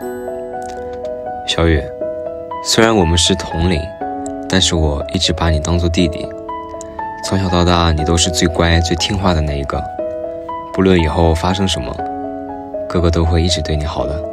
小雨，虽然我们是同龄，但是我一直把你当作弟弟。从小到大，你都是最乖、最听话的那一个。不论以后发生什么，哥哥都会一直对你好的。